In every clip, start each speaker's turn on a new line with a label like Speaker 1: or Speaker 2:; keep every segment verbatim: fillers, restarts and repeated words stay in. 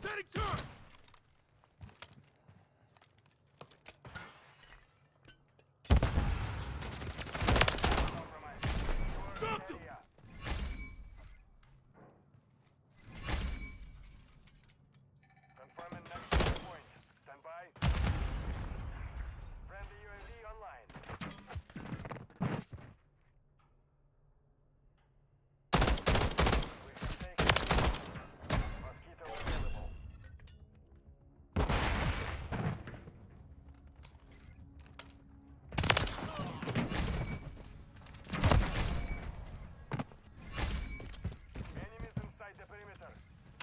Speaker 1: Setting turret! Dropped him!
Speaker 2: Confirming next point. Stand by. Friendly U A V online. We have taken Mosquito available. Enemies inside the perimeter.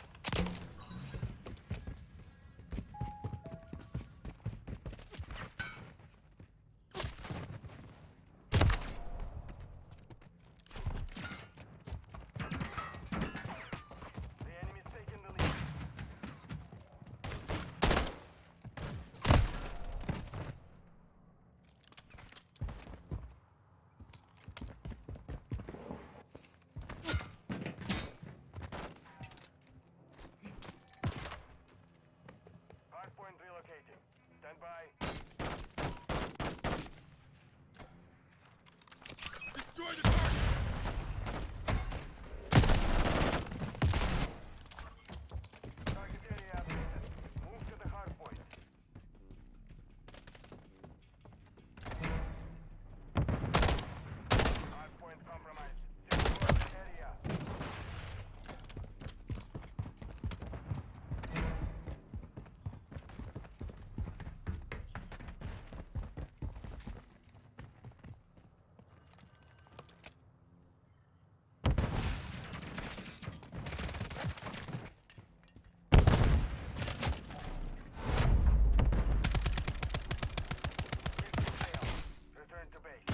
Speaker 2: The enemy's taking the lead. Hardpoint relocating. Stand by.
Speaker 1: Destroy the target!
Speaker 2: Target area updated. Move to the hardpoint. Hardpoint compromised. Secure the area. Mission failed. Return to base.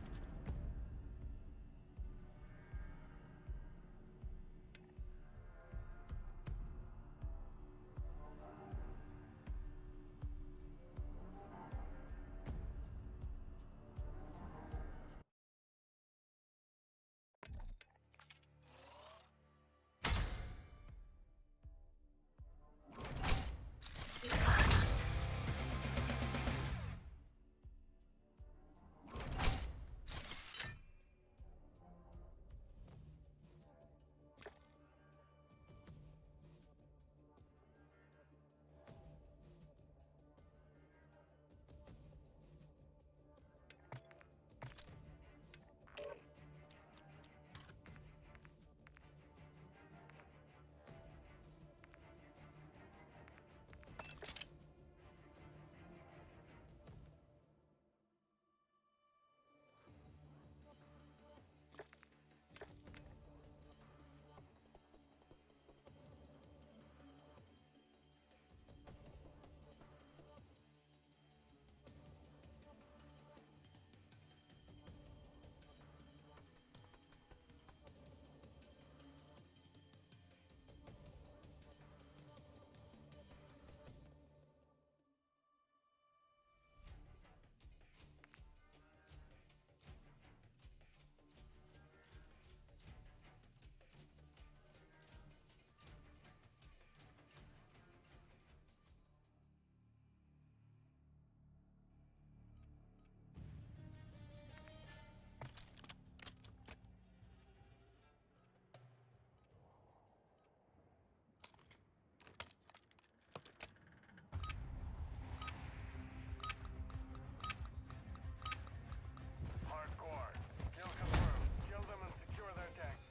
Speaker 2: Hardcore. Kill confirmed. Kill them and secure their tanks.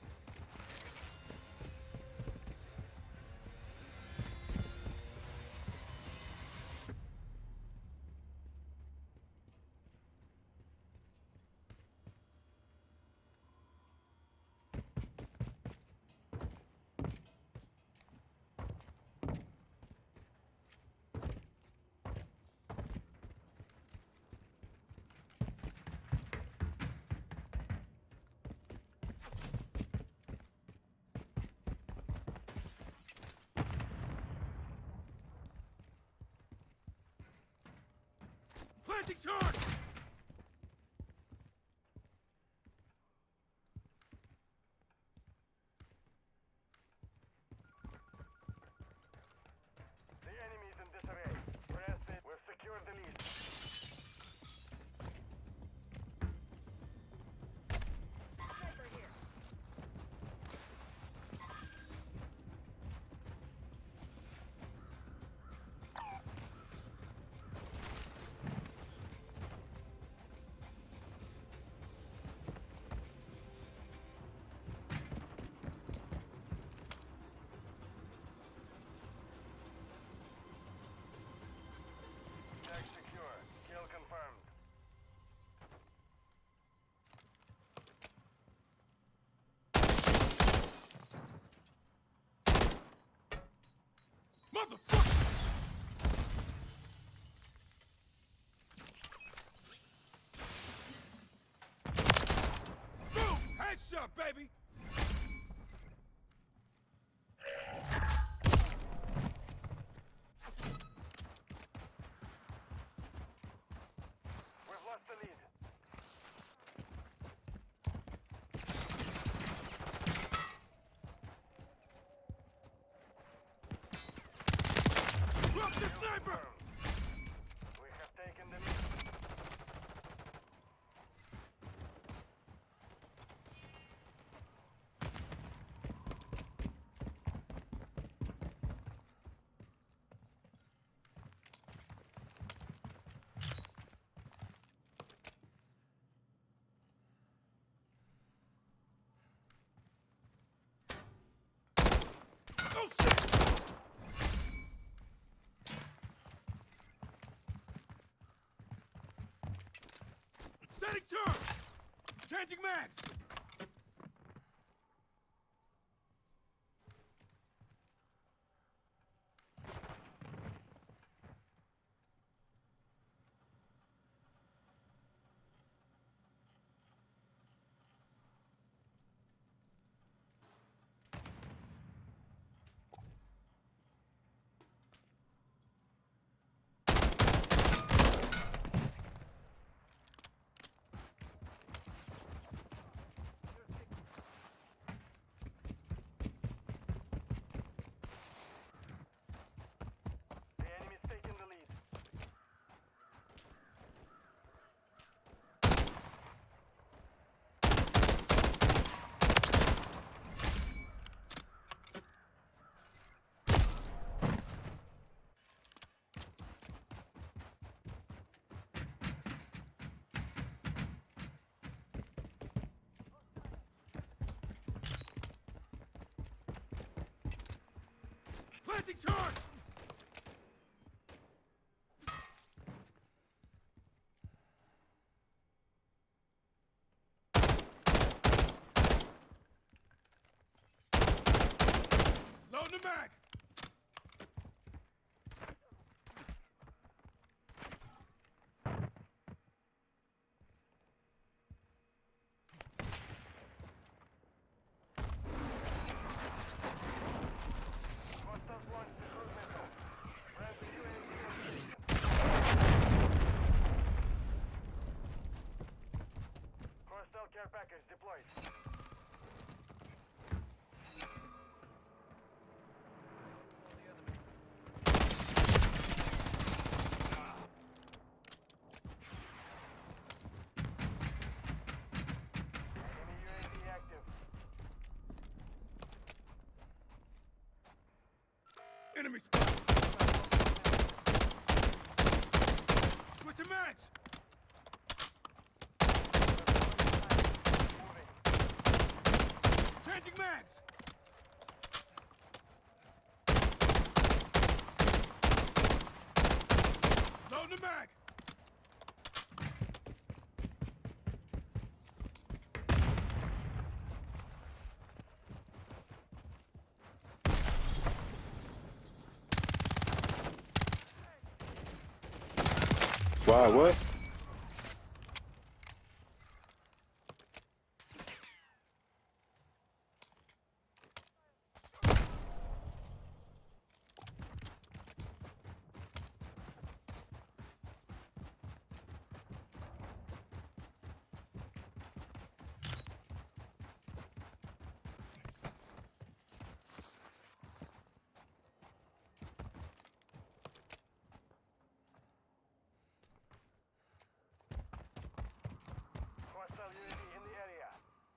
Speaker 1: Planting charge! Drop the sniper!
Speaker 2: We have taken the lead.
Speaker 1: Oh shit! Setting charge! Changing mags!
Speaker 2: The enemy's taking the lead.
Speaker 1: Planting charge! Load the mag!
Speaker 2: Hostiles launched the cruise missile. Friendly U A V in position. Hostile care package deployed. Enemy U A V active.
Speaker 1: Enemy spot! Switching mags!
Speaker 2: Moving.
Speaker 1: Changing mags! Load the mag!
Speaker 3: Wow, what?
Speaker 2: Hostile U A V in the area.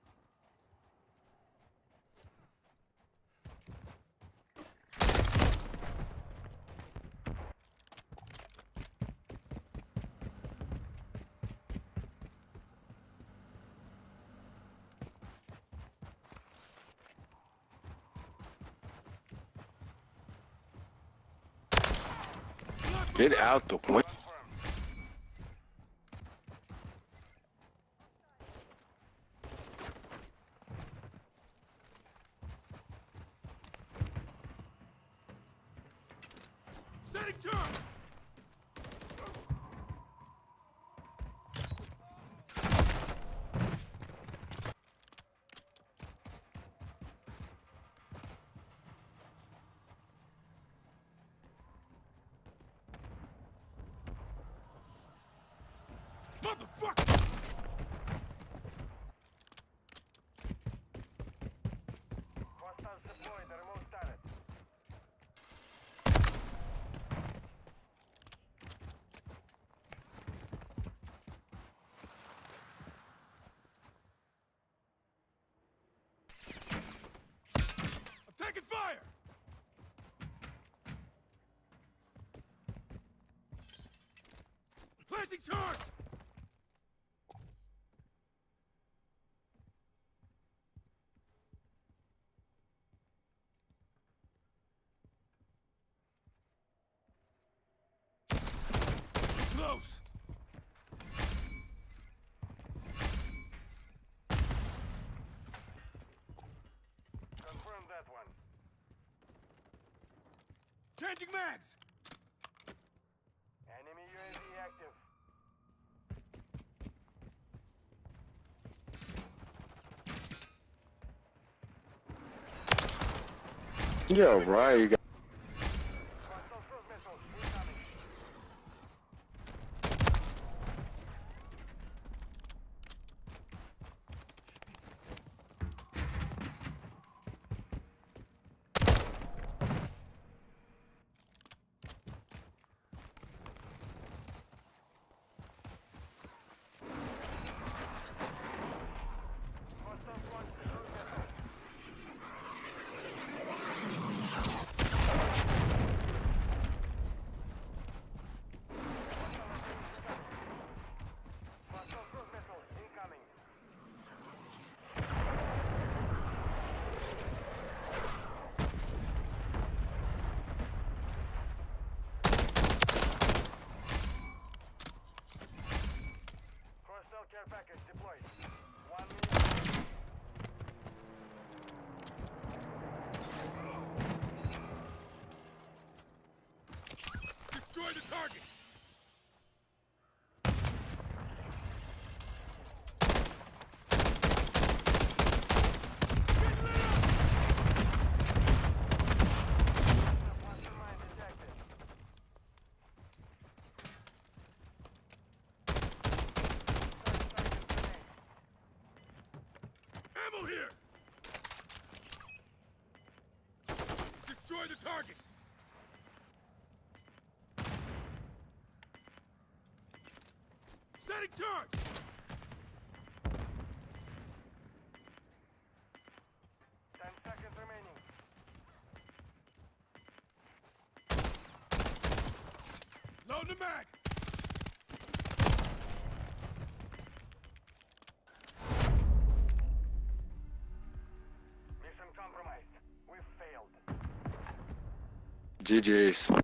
Speaker 3: Get out the way.
Speaker 2: Confirmed.
Speaker 1: Setting charge! Motherfucker!
Speaker 2: Hostiles deployed the remote turret.
Speaker 1: Planting charge! Close!
Speaker 2: Confirm that one.
Speaker 1: Changing mags!
Speaker 2: Enemy U A V active.
Speaker 3: Yeah, right. You got
Speaker 2: Hostile cruise missiles incoming. Hostile launched the cruise missile. Hostile cruise missile incoming. Hostile care package deployed. One minute.
Speaker 1: Destroy the target! Get lit up!
Speaker 2: Mastermind detected. thirty seconds remain.
Speaker 1: Ammo here! Destroy the target! Setting charge!
Speaker 2: Ten seconds remaining.
Speaker 1: Load the mag!
Speaker 2: Mission compromised. We failed.
Speaker 3: G G's.